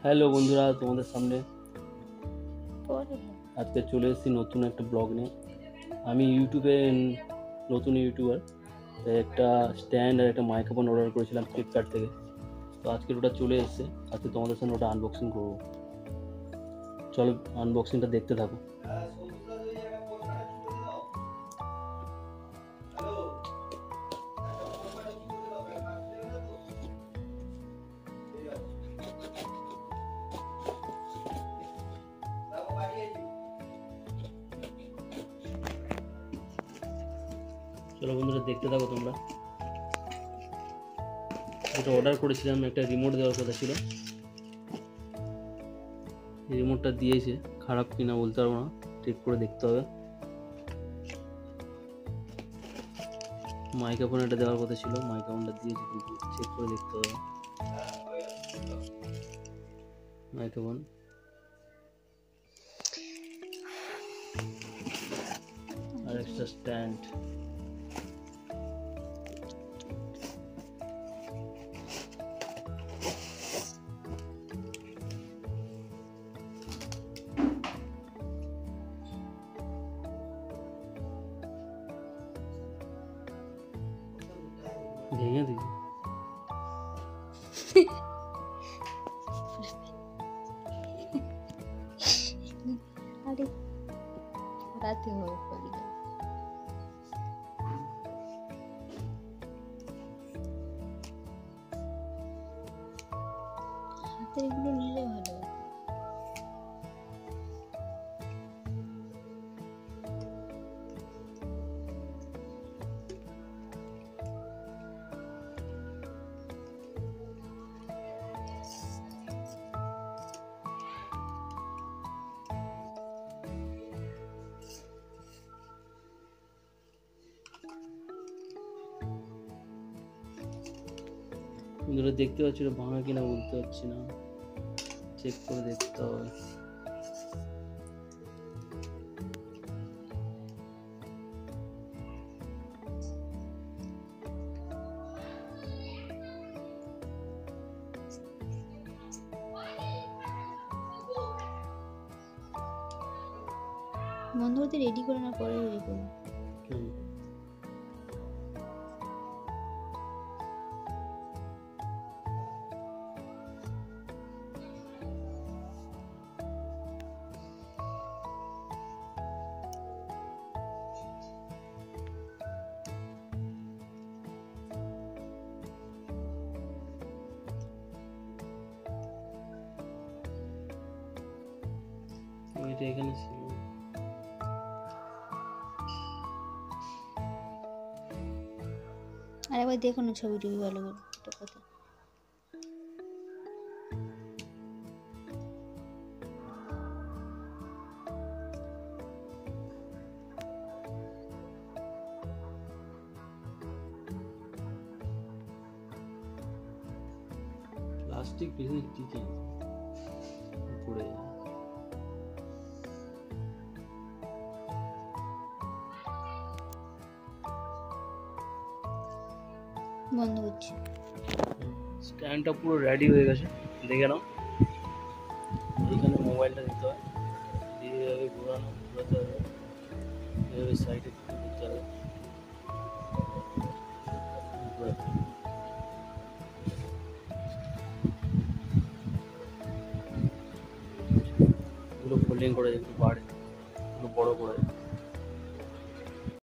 Hello বন্ধুরা, তোমাদের সামনে আজকে চলে এসেছি নতুন একটা ব্লগ নিয়ে। আমি ইউটিউবে নতুন ইউটিউবার, তাই একটা স্ট্যান্ড আর একটা মাইক্রোফোন অর্ডার করেছিলাম ফ্লিপকার্ট থেকে। তো আজকে ওটা চলে এসেছে, আজকে তোমাদের সামনে ওটা আনবক্সিং করবো। চলো আনবক্সিংটা দেখতে থাকো। চলো বন্ধুরা দেখতে থাকো তোমরা। যেটা অর্ডার করেছিলাম একটা রিমোট দেওয়ার কথা ছিল, এই রিমোটটা দিয়েছে, খারাপ কিনা বলতে পারবো না, চেক করে দেখতে হবে। মাইক্রোফোন এটা দেওয়ার কথা ছিল, মাইক্রোফোনটা দিয়েছে কিন্তু চেক করে দেখতে হবে। মাইক্রোফোন আর একটা স্ট্যান্ড। ভেঙে দিই আরে রাতে হবে পড়ি হাতে এগুলো নিলে ভালো। বন্ধুরা দেখতে পাচ্ছি এটা ভাঙা কিনা বলতে পারছি না, চেক করে দেখতে হবে। বন্ধ করতে রেডি করে না পরে রেডি করবো। এটা এখানে ছিল, আর একবার দেখো না ছবি টবি ভালো করে একটা কথা। প্লাস্টিক পিছনে টিকে পড়ে যায়। বন্ধ করছি। স্ট্যান্ডটা পুরো রেডি হয়ে গেছে, দেখে নাও। এইখানে মোবাইলটা দিতে হয়, দিয়ে এভাবে ঘোরাতে হবে, এভাবে সাইডে করতে হবে। এগুলো ফোল্ডিং করে একটু বাড়ে, একটু বড় করে।